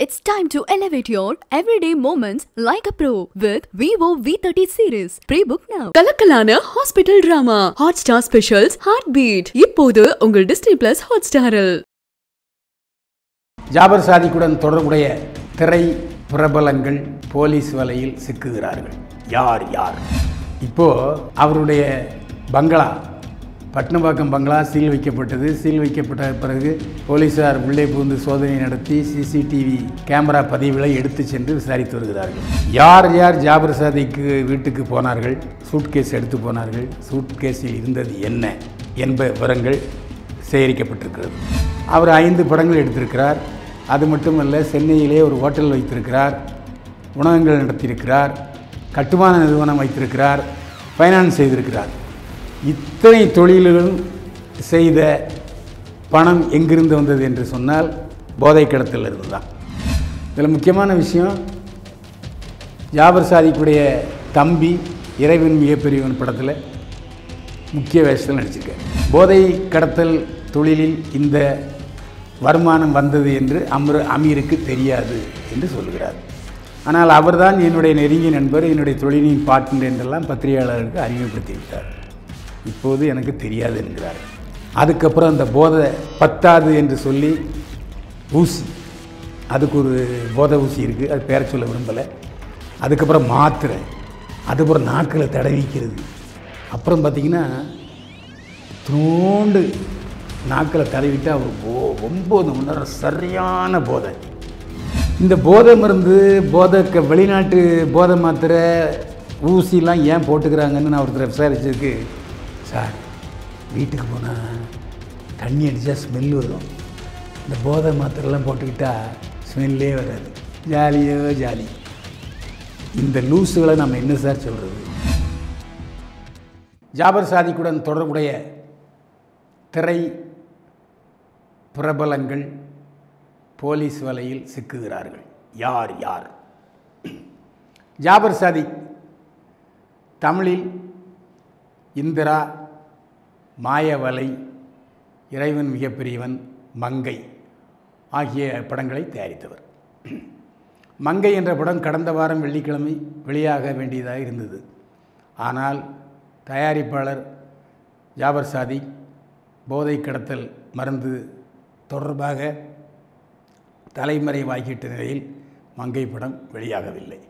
It's time to elevate your everyday moments like a pro with Vivo V30 series. Pre-book now. கலக்கலான hospital drama Hotstar Specials Heartbeat இப்போது உங்கள் Disney Plus Hotstarல். Jafar சாதிக்குடன் தொடர்புடைய திரை பிரபலங்கள் police வலையில் சிக்குகிறார்கள். யார் இப்போ அவருடைய பங்களா பட்னப்பாக்கம் பங்களா சீல் வைக்கப்பட்டது. சீல் வைக்கப்பட்ட பிறகு போலீசார் உள்ளே புகுந்து சோதனை நடத்தி சிசிடிவி கேமரா பதிவுகளை எடுத்து சென்று விசாரித்து வருகிறார்கள். யார் ஜாபர் சாதிக்கு வீட்டுக்கு போனார்கள், சூட்கேஸ் எடுத்து போனார்கள், சூட்கேஸில் இருந்தது என்ன என்ப விவரங்கள் சேகரிக்கப்பட்டிருக்கிறது. அவர் 5 படங்கள் எடுத்திருக்கிறார். அது மட்டுமல்ல, சென்னையிலே ஒரு ஹோட்டல் வைத்திருக்கிறார், உணவகங்கள் நடத்தியிருக்கிறார், கட்டுமான நிறுவனம் வைத்திருக்கிறார், ஃபைனான்ஸ் செய்திருக்கிறார். இத்தனை தொழில்களும் செய்த பணம் எங்கிருந்து வந்தது என்று சொன்னால் போதை கடத்தல் இருந்து தான். இதில் முக்கியமான விஷயம், ஜாபர் சாதிக்குடைய தம்பி இறைவன் மிகப்பெரியவன் படத்தில் முக்கிய வேஷத்தில் நடிச்சிருக்கார். போதை கடத்தல் தொழிலில் இந்த வருமானம் வந்தது என்று அமீருக்கு தெரியாது என்று சொல்கிறார். ஆனால் அவர்தான் என்னுடைய நெருங்கிய நண்பர், என்னுடைய தொழிலின் பார்ட்னர் என்றெல்லாம் பத்திரிகையாளர்களுக்கு அறிமுகப்படுத்திவிட்டார். இப்போது எனக்கு தெரியாது என்கிறார். அதுக்கப்புறம் அந்த போதை பத்தாது என்று சொல்லி ஊசி, அதுக்கு ஒரு போதை ஊசி இருக்குது, அது பேர சொல்ல விரும்பலை. அதுக்கப்புறம் மாத்திரை, அதுக்கப்புறம் நாக்கில் தடவிக்கிறது. அப்புறம் பார்த்திங்கன்னா தூண்டு நாக்கில் தடவிட்டு அவர் 9 மணி நேரம் சரியான போதை. இந்த போதை மருந்து வெளிநாட்டு போதை மாத்திரை ஊசிலாம் ஏன் போட்டுக்கிறாங்கன்னு நான் ஒருத்தர் விசாரிச்சதுக்கு, சார் வீட்டுக்கு போனால் தண்ணி அடித்தா ஸ்மெல் வரும், இந்த போதை மாத்திரைலாம் போட்டுக்கிட்டால் ஸ்மெல்லே வராது, ஜாலியோ ஜாலி. இந்த லூஸுகளை நம்ம என்ன சார் சொல்கிறது? ஜாபர் சாதிக்குடன் தொடர்புடைய திரை பிரபலங்கள் போலீஸ் வலையில் சிக்குகிறார்கள். யார் ஜாபர் சாதிக் தமிழில் இந்திரா, மாயவலை, இறைவன் மிகப்பெரியவன், மங்கை ஆகிய படங்களை தயாரித்தவர். மங்கை என்ற படம் கடந்த வாரம் வெள்ளிக்கிழமை வெளியாக வேண்டியதாக இருந்தது. ஆனால் தயாரிப்பாளர் ஜாபர் சாதிக் போதை கடத்தல் மருந்து தொடர்பாக தலைமறைவாகிவிட்ட நிலையில் மங்கை படம் வெளியாகவில்லை.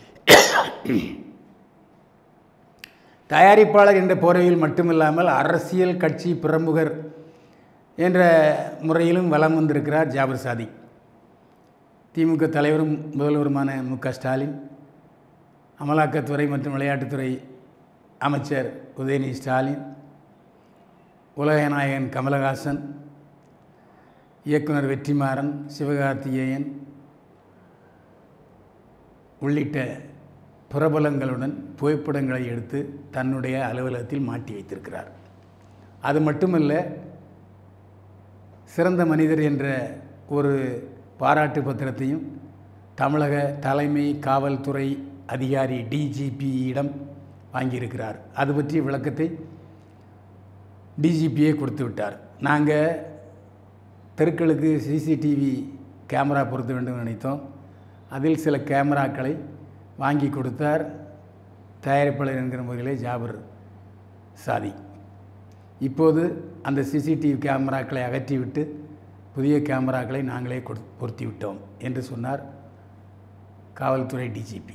தயாரிப்பாளர் என்ற போர்வையில் மட்டுமில்லாமல் அரசியல் கட்சி பிரமுகர் என்ற முறையிலும் வலம் வந்திருக்கிறார் ஜாபர் சாதிக். திமுக தலைவரும் முதல்வருமான மு.க. ஸ்டாலின், அமலாக்கத்துறை மற்றும் விளையாட்டுத்துறை அமைச்சர் உதயநிதி ஸ்டாலின், உலகநாயகன் கமலஹாசன், இயக்குனர் வெற்றிமாறன், சிவகார்த்திகேயன் உள்ளிட்ட பிரபலங்களுடன் புகைப்படங்களை எடுத்து தன்னுடைய அலுவலகத்தில் மாட்டி வைத்திருக்கிறார். அது மட்டுமல்ல, சிறந்த மனிதர் என்ற ஒரு பாராட்டு பத்திரத்தையும் தமிழக தலைமை காவல்துறை அதிகாரி டிஜிபியிடம் வாங்கியிருக்கிறார். அது பற்றிய விளக்கத்தை டிஜிபியே கொடுத்து விட்டார். நாங்கள் தெருக்களுக்கு சிசிடிவி கேமரா பொருத்த வேண்டும் நினைத்தோம். அதில் சில கேமராக்களை வாங்கி கொடுத்தார் தயாரிப்பாளர் என்கிற முறையிலே ஜாபர் சாதிக். இப்போது அந்த சிசிடிவி கேமராக்களை அகற்றிவிட்டு புதிய கேமராக்களை நாங்களே பொருத்தி விட்டோம் என்று சொன்னார் காவல்துறை டிஜிபி.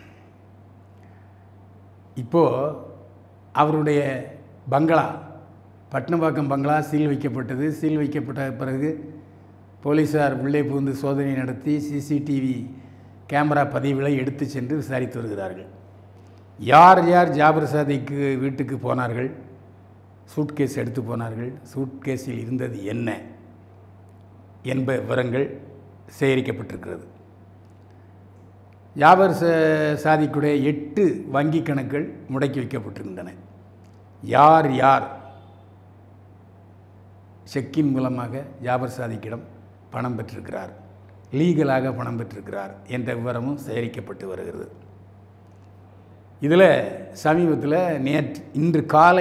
இப்போது அவருடைய பங்களா பட்னப்பாக்கம் பங்களா சீல் வைக்கப்பட்டது. சீல் வைக்கப்பட்ட பிறகு போலீசார் உள்ளே புகுந்து சோதனை நடத்தி சிசிடிவி கேமரா பதிவுகளை எடுத்து சென்று விசாரித்து வருகிறார்கள். யார் ஜாபர் சாதிக்கு வீட்டுக்கு போனார்கள், சூட்கேஸ் எடுத்து போனார்கள், சூட்கேஸில் இருந்தது என்ன என்ப விவரங்கள் சேகரிக்கப்பட்டிருக்கிறது. ஜாபர் சாதிக்குடைய 8 வங்கி கணக்குகள் முடக்கி வைக்கப்பட்டிருக்கின்றன. யார் செக்கின் மூலமாக ஜாபர் சாதிக்கிடம் பணம் பெற்றிருக்கிறார், லீகலாக பணம் பெற்றிருக்கிறார் என்ற விவரமும் சேகரிக்கப்பட்டு வருகிறது. இதில் சமீபத்தில் இன்று காலை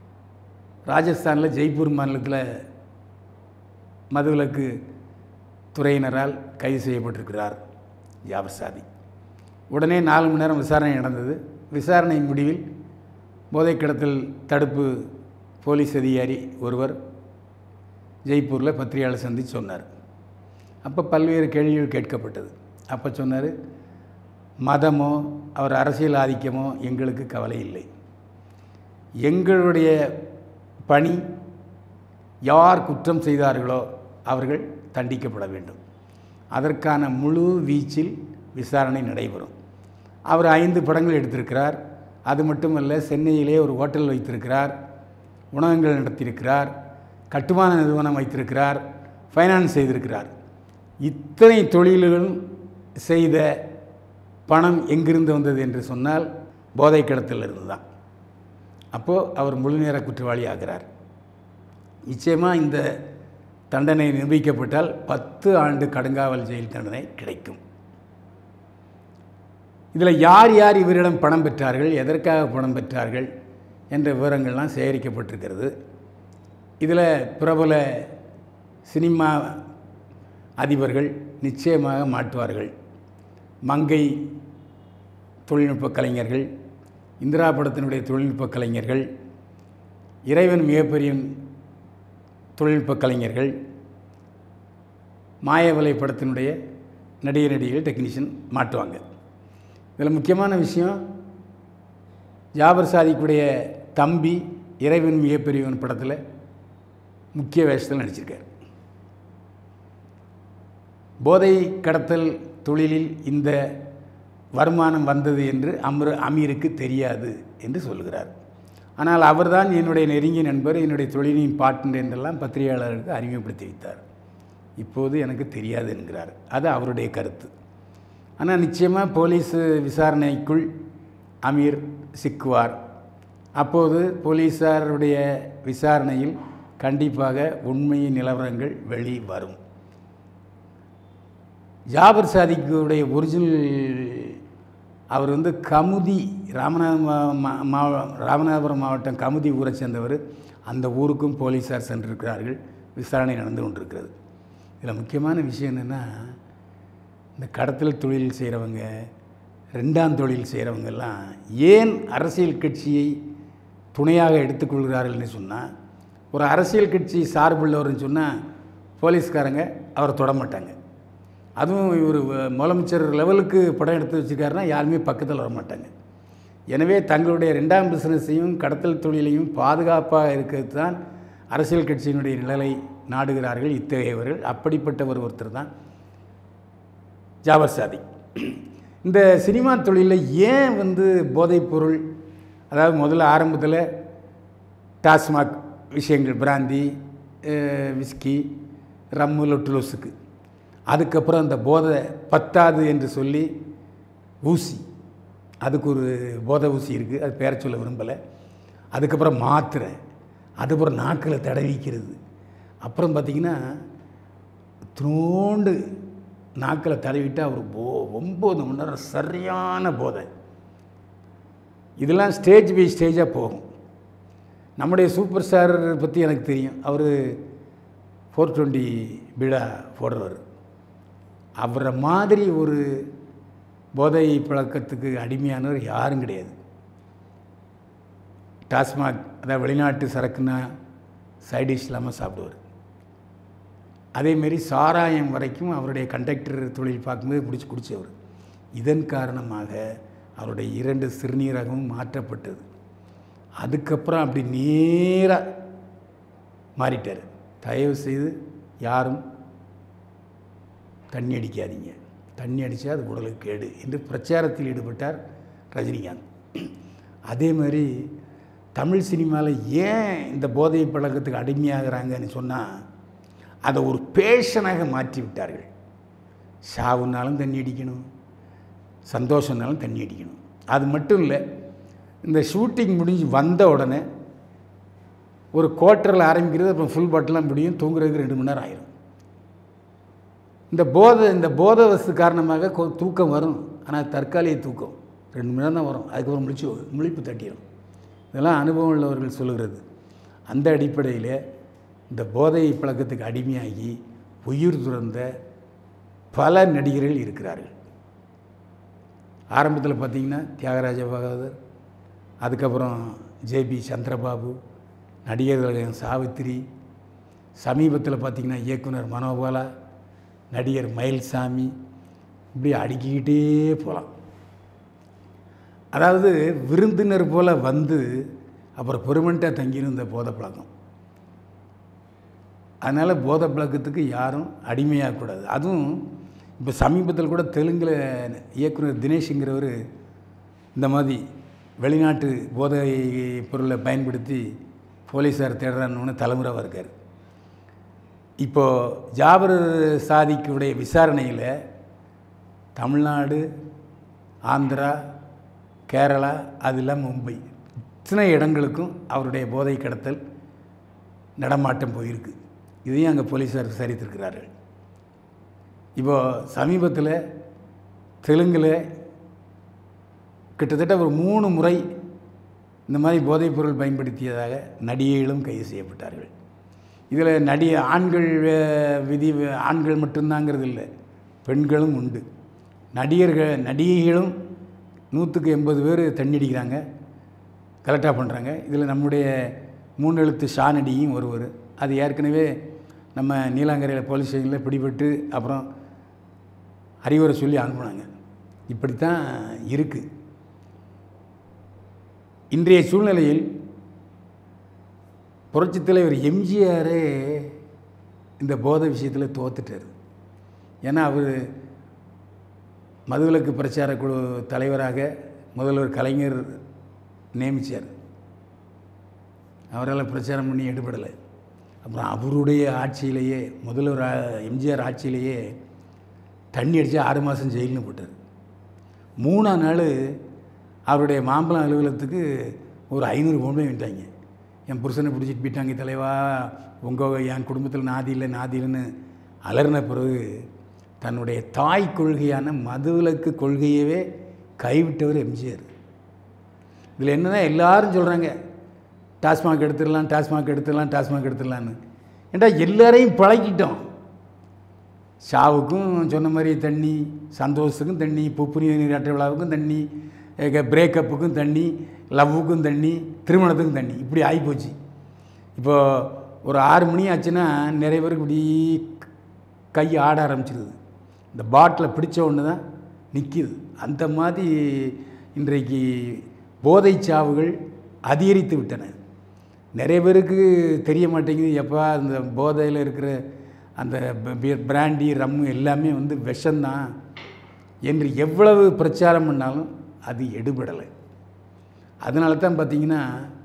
ராஜஸ்தானில் ஜெய்ப்பூர் மாநிலத்தில் மதுவிலக்கு துறையினரால் கைது செய்யப்பட்டிருக்கிறார் ஜாபர் சாதிக். உடனே 4 மணி நேரம் விசாரணை நடந்தது. விசாரணை முடிவில் போதைக் கடத்தல் தடுப்பு போலீஸ் அதிகாரி ஒருவர் ஜெய்ப்பூரில் பத்திரிகையாளர் சந்தித்து சொன்னார். அப்போ பல்வேறு கேள்விகள் கேட்கப்பட்டது. அப்போ சொன்னார், மதமோ அவர் அரசியல் ஆதிக்கமோ எங்களுக்கு கவலை இல்லை. எங்களுடைய பணி யார் குற்றம் செய்தார்களோ அவர்கள் தண்டிக்கப்பட வேண்டும். அதற்கான முழு வீச்சில் விசாரணை நடைபெறும். அவர் 5 படங்கள் எடுத்திருக்கிறார். அது மட்டுமல்ல, சென்னையிலே ஒரு ஹோட்டல் வைத்திருக்கிறார், உணவகங்கள் நடத்தியிருக்கிறார், கட்டுமான நிறுவனம் வைத்திருக்கிறார், ஃபைனான்ஸ் செய்திருக்கிறார். இத்தனை தொழில்களும் செய்த பணம் எங்கிருந்து வந்தது என்று சொன்னால் போதை கடத்தலிருந்து தான். அப்போது அவர் முழுநேர குற்றவாளி ஆகிறார். நிச்சயமாக இந்த தண்டனை நிரூபிக்கப்பட்டால் 10 ஆண்டு கடுங்காவல் ஜெயில் தண்டனை கிடைக்கும். இதில் யார் யார் இவரிடம் பணம் பெற்றார்கள், எதற்காக பணம் பெற்றார்கள் என்ற விவரங்கள்லாம் சேகரிக்கப்பட்டிருக்கிறது. இதில் பிரபல சினிமா அதிபர்கள் நிச்சயமாக மாட்டுவார்கள். மங்கை தொழில்நுட்ப கலைஞர்கள், இந்திரா படத்தினுடைய தொழில்நுட்ப கலைஞர்கள், இறைவன் மிகப்பெரிய தொழில்நுட்ப கலைஞர்கள், மாயவலை படத்தினுடைய நடிகர்கள் டெக்னீஷியன் மாட்டுவாங்க. இதில் முக்கியமான விஷயம், ஜாபர் சாதிக்குடைய தம்பி இறைவன் மிகப்பெரியவன் படத்தில் முக்கிய வேஷத்தில் நடிச்சிருக்கார். போதை கடத்தல் தொழிலில் இந்த வருமானம் வந்தது என்று அமீருக்கு தெரியாது என்று சொல்கிறார். ஆனால் அவர்தான் என்னுடைய நெருங்கிய நண்பர், என்னுடைய தொழிலின் பார்ட்னர் என்றெல்லாம் பத்திரிகையாளர்களுக்கு அறிமுகப்படுத்தி வைத்தார். இப்போது எனக்கு தெரியாது என்கிறார். அது அவருடைய கருத்து. ஆனால் நிச்சயமாக போலீஸ் விசாரணைக்குள் அமீர் சிக்குவார். அப்போது போலீஸாருடைய விசாரணையில் கண்டிப்பாக உண்மையின் நிலவரங்கள் வெளிவரும். ஜாபர் சாதிக்குடைய ஒரிஜினல் அவர் கமுதி, ராமநாதபுரம் மாவட்டம் கமுதி ஊரை சேர்ந்தவர். அந்த ஊருக்கும் போலீஸார் சென்றிருக்கிறார்கள். விசாரணை நடந்து கொண்டிருக்கிறது. இதில் முக்கியமான விஷயம் என்னென்னா, இந்த கடத்தல் தொழில் செய்கிறவங்க, 2ஆம் தொழில் செய்கிறவங்கெல்லாம் ஏன் அரசியல் கட்சியை துணையாக எடுத்துக்கொள்கிறார்கள்னு சொன்னால், ஒரு அரசியல் கட்சி சார்புள்ளவர்னு சொன்னால் போலீஸ்காரங்க அவரை தொடமாட்டாங்க. அதுவும் இவர் முதலமைச்சர் லெவலுக்கு படம் எடுத்து வச்சுருக்காருன்னா யாருமே பக்கத்தில் வரமாட்டாங்க. எனவே தங்களுடைய 2ஆம் பிஸ்னஸையும் கடத்தல் தொழிலையும் பாதுகாப்பாக இருக்கிறது தான் அரசியல் கட்சியினுடைய நிழலை நாடுகிறார்கள் இத்தகையவர்கள். அப்படிப்பட்டவர் ஒருத்தர் தான் ஜாபர் சாதிக். இந்த சினிமா தொழிலில் ஏன் போதைப்பொருள், அதாவது முதல்ல ஆரம்பத்தில் டாஸ்மாக் விஷயங்கள், பிராந்தி, விஸ்கி, ரம்மு, லொட்டுலோஸுக்கு, அதுக்கப்புறம் அந்த போதை பத்தாது என்று சொல்லி ஊசி, அதுக்கு ஒரு போதை ஊசி இருக்குது, அது பேர சொல்ல விரும்பலை. அதுக்கப்புறம் மாத்திரை, அதுக்கப்புறம் நாக்கில் தடவிக்கிறது. அப்புறம் பார்த்திங்கன்னா தூண்டு நாக்கில் தடவிட்டால் ஒரு 9 மணி நேரம் சரியான போதை. இதெல்லாம் ஸ்டேஜ் பை ஸ்டேஜாக போகும். நம்முடைய சூப்பர் ஸ்டார் பற்றி எனக்கு தெரியும். அவர் 420 பீடா போடுறவர். அவரை மாதிரி ஒரு போதை பழக்கத்துக்கு அடிமையானவர் யாரும் கிடையாது. டாஸ்மாக், அதாவது வெளிநாட்டு சரக்குன்னா சைடிஷ் இல்லாமல் சாப்பிடுவார். அதேமாரி சாராயம் வரைக்கும் அவருடைய கண்டக்டர் தொழில் பார்க்கும்போது பிடிச்சி குடித்தவர். இதன் காரணமாக அவருடைய 2 சிறுநீரகமும் மாற்றப்பட்டது. அதுக்கப்புறம் அப்படி நேராக மாறிட்டார். தயவு செய்து யாரும் தண்ணி அடிக்காதீங்க, தண்ணி அடித்தா அது உடலுக்கு கேடு என்று பிரச்சாரத்தில் ஈடுபட்டார் ரஜினிகாந்த். அதே மாதிரி தமிழ் சினிமாவில் ஏன் இந்த போதை பழக்கத்துக்கு அடிமையாகிறாங்கன்னு சொன்னால், அதை ஒரு பேஷனாக மாற்றி விட்டார்கள். சாவுனாலும் தண்ணி அடிக்கணும், சந்தோஷம்னாலும் தண்ணி அடிக்கணும். அது மட்டும் இல்லை, இந்த ஷூட்டிங் முடிஞ்சு வந்த உடனே ஒரு குவார்ட்டரில் ஆரம்பிக்கிறது, அப்புறம் ஃபுல் பாட்டெலாம் முடியும், தூங்குறதுக்கு 2 மணி நேரம் ஆயிரும். இந்த போதை வசதி காரணமாக தூக்கம் வரும், ஆனால் தற்காலிக தூக்கம் 2 மணி நேரம் தான் வரும். அதுக்கப்புறம் முழிப்பு தட்டிடும். இதெல்லாம் அனுபவம் உள்ளவர்கள் சொல்லுகிறது. அந்த அடிப்படையில் இந்த போதை பழக்கத்துக்கு அடிமையாகி உயிர் துறந்த பல நடிகர்கள் இருக்கிறார்கள். ஆரம்பத்தில் பார்த்திங்கன்னா தியாகராஜ பகவதர், அதுக்கப்புறம் ஜேபி சந்திரபாபு, நடிகர்கள் சாவித்திரி, சமீபத்தில் பார்த்திங்கன்னா இயக்குனர் மனோபாலா, நடிகர் மயில்சாமி, இப்படி அடுக்கிக்கிட்டே போகலாம். அதாவது விருந்தினர் போல் வந்து அப்புறம் பெர்மனெண்ட்டாக தங்கியிருந்த போதை பழக்கம். அதனால் போதை பழக்கத்துக்கு யாரும் அடிமையாகக்கூடாது. அதுவும் இப்போ சமீபத்தில் கூட தெலுங்கில் இயக்குனர் தினேஷுங்கிறவர் இந்த மாதிரி வெளிநாட்டு போதை பொருளை பயன்படுத்தி போலீஸார் தேடுறான்னு தலைமுறைவாக இருக்கார். இப்போது ஜாபர் சாதிக்குடைய விசாரணையில் தமிழ்நாடு, ஆந்திரா, கேரளா, அது இல்லாமல் மும்பை, இத்தனை இடங்களுக்கும் அவருடைய போதை கடத்தல் நடமாட்டம் போயிருக்கு. இதையும் அங்கே போலீஸார் விசாரித்திருக்கிறார்கள். இப்போது சமீபத்தில் தெலுங்கில் கிட்டத்தட்ட ஒரு 3 முறை இந்த மாதிரி போதைப்பொருள் பயன்படுத்தியதாக நடிகைகளும் கைது செய்யப்பட்டார்கள். இதில் ஆண்கள் விதி ஆண்கள் மட்டும்தாங்கிறது இல்லை, பெண்களும் உண்டு. நடிகைகளும் 180 பேர் தண்ணி அடிக்கிறாங்க, கலெக்டாக பண்ணுறாங்க. இதில் நம்முடைய 3 எழுத்து ஷா நடிகையும் ஒருவர். அது ஏற்கனவே நம்ம நீலாங்கரையில் போலீஸ் ஸ்டேஷனில் பிடிபட்டு அப்புறம் அறிவுரை சொல்லி அனுப்புனாங்க. இப்படித்தான் இருக்குது இன்றைய சூழ்நிலையில். புரட்சித் தலைவர் எம்ஜிஆரே இந்த போதை விஷயத்தில் தோத்துட்டார். ஏன்னா அவர் மதுவிலக்கு பிரச்சார குழு தலைவராக முதல்வர் கலைஞர் நியமித்தார். அவரால் பிரச்சாரம் பண்ணி எடுபடலை. அப்புறம் அவருடைய ஆட்சியிலேயே, முதல்வர் எம்ஜிஆர் ஆட்சியிலேயே தண்ணி அடித்து 6 மாதம் ஜெயில்னு போட்டார். 3ஆம் நாள் அவருடைய மாம்பழம் அலுவலகத்துக்கு ஒரு 500 பொம்பளை வந்துட்டாங்க. என் புருஷனை பிடிச்சிட்டு போயிட்டாங்க தலைவா, என் குடும்பத்தில் நாதி இல்லைன்னு அலர்ன பிறகு தன்னுடைய தாய் கொள்கையான மதுவிலக்கு கொள்கையவே கைவிட்டவர் எம்ஜிஆர். இதில் என்னன்னா எல்லாரும் சொல்கிறாங்க டாஸ்மாக் எடுத்துடலான்னு. ஏன்டா எல்லாரையும் பழக்கிட்டோம். ஷாவுக்கும் சொன்ன மாதிரி தண்ணி, சந்தோஷத்துக்கும் தண்ணி, புப்புனி நீராட்ட விழாவுக்கும் தண்ணி, பிரேக்கப்புக்கும் தண்ணி, லவ்வுக்கும் தண்ணி, திருமணத்துக்கும் தண்ணி, இப்படி ஆகிப்போச்சு. இப்போது ஒரு 6 மணி ஆச்சுன்னா நிறைய பேருக்கு இப்படி கை ஆட ஆரம்பிச்சிருது. இந்த பாட்டிலை பிடிச்ச ஒன்று தான் நிற்கிது. அந்த மாதிரி இன்றைக்கு போதை சாவுகள் அதிகரித்து விட்டன. நிறைய பேருக்கு தெரிய மாட்டேங்குது. எப்போ அந்த போதையில் இருக்கிற அந்த பிராண்டி, ரம்மு எல்லாமே விஷம்தான் என்று எவ்வளவு பிரச்சாரம் பண்ணாலும் அது எடுபடலை. அதனால தான் பார்த்திங்கன்னா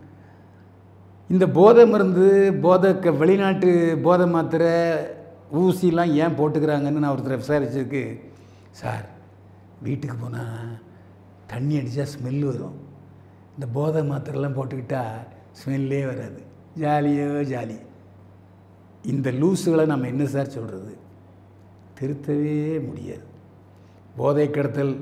இந்த போதை மருந்து, வெளிநாட்டு போதை மாத்திரை, ஊசிலாம் ஏன் போட்டுக்கிறாங்கன்னு நான் ஒருத்தரை விசாரிச்சதுக்கு, சார் வீட்டுக்கு போனால் தண்ணி அடித்தா ஸ்மெல் வரும், இந்த போதை மாத்திரைலாம் போட்டுக்கிட்டால் ஸ்மெல்லே வராது, ஜாலி. இந்த லூஸுகளை நம்ம என்ன சார் சொல்கிறது? திருத்தவே முடியாது. போதை கடத்தல்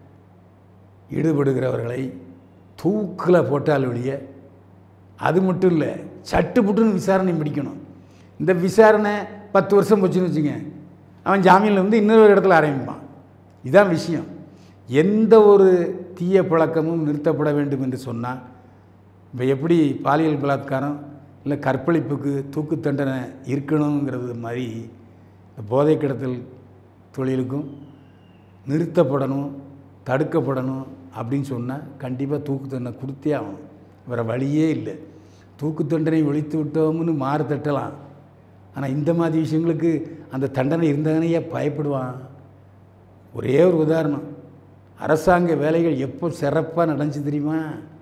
ஈடுபடுகிறவர்களை தூக்கில் போட்டால் ஒழிய, அது மட்டும் இல்லை, சட்டுப்புட்டுன்னு விசாரணை பிடிக்கணும். இந்த விசாரணை 10 வருஷம் போச்சுன்னு வச்சுங்க, அவன் ஜாமீனில் இன்னொரு இடத்துல ஆரம்பிப்பான். இதுதான் விஷயம். எந்த ஒரு தீய பழக்கமும் நிறுத்தப்பட வேண்டும் என்று சொன்னால், இப்போ எப்படி பாலியல் பலாத்காரம் இல்லை கற்பழிப்புக்கு தூக்கு தண்டனை இருக்கணுங்கிறது மாதிரி இந்த போதை கடத்தல் தொழிலுக்கும் நிறுத்தப்படணும், தடுக்கப்படணும் அப்படின்னு சொன்னால் கண்டிப்பாக தூக்கு தண்டனை கொடுத்தே ஆகணும். வேறு வழியே இல்லை. தூக்கு தண்டனை ஒழித்து விட்டோம்னு மாறு தட்டலாம், ஆனால் இந்த மாதிரி விஷயங்களுக்கு அந்த தண்டனை இருந்தானே பயப்படுவான். ஒரே ஒரு உதாரணம், அரசாங்க வேலைகள் எப்போ சிறப்பாக நடந்துச்சு தெரியுமா?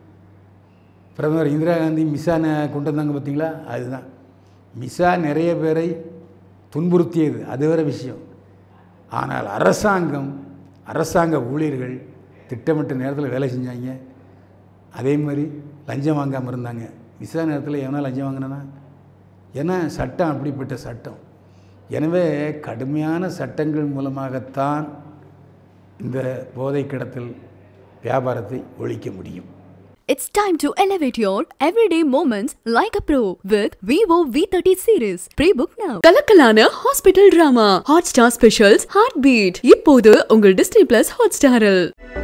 பிரதமர் இந்திரா காந்தி மிசா கொண்டு வந்தாங்க பார்த்தீங்களா? அதுதான். மிசா நிறைய பேரை துன்புறுத்தியது, அது வேறு விஷயம். ஆனால் அரசாங்க ஊழியர்கள் திட்டமிட்ட நேரத்தில் வேலை செஞ்சாங்க. அதே மாதிரி லஞ்சம் வாங்காமல் இருந்தாங்க. மிசா நேரத்தில் எவனா லஞ்சம் வாங்கினா? ஏன்னா சட்டம் அப்படிப்பட்ட சட்டம். எனவே கடுமையான சட்டங்கள் மூலமாகத்தான் இந்த போதை கடத்தல் வியாபாரத்தை ஒழிக்க முடியும். It's time to elevate your everyday moments like a pro with Vivo V30 series. Pre-book now. கலக்கலான hospital drama, Hotstar specials, heart beat இப்போது உங்கள் டிஸ்னி பிளஸ் ஹாட் ஸ்டாரில்.